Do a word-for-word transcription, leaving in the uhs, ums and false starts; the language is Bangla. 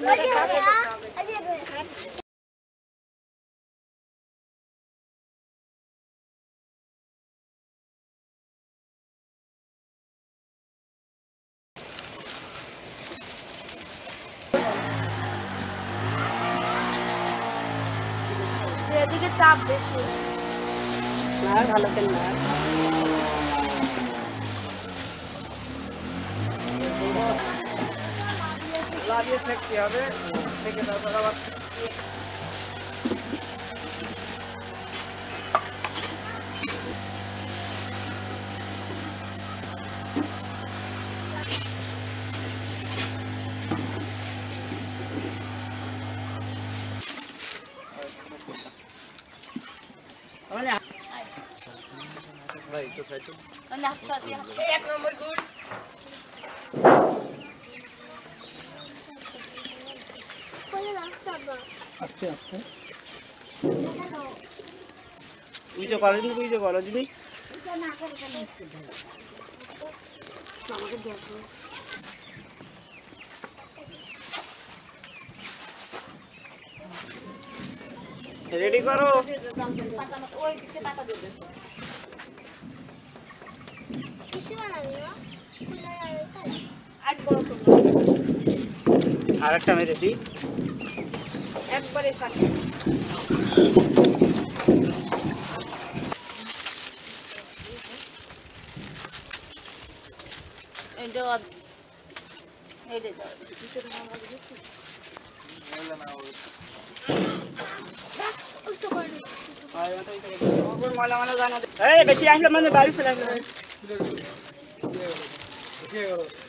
এদিকে চাপ বেশি না ভালো কেন না লাগিয়ে থাকতে হবে থেকে তারপর আবার ভাই তো সাইড না সাথে এক নম্বর গুড আস্তে আস্তে বুঝছো কলেজ বুঝছো কলেজ নি আমাকে দেখো রেডি করো ওই দিকে পাতা দেবে কিসে বানাবি না আট বড় তো আরেকটা মেরে দিই একবারে কাটে এই যে এই যে ভিতরে আমরা দেখি এলা না ওই তো করে আর এটা এটা ওপর মালা মালা জানা এই বেশি আসলে মানে বাড়ি চলে আসলে কি করো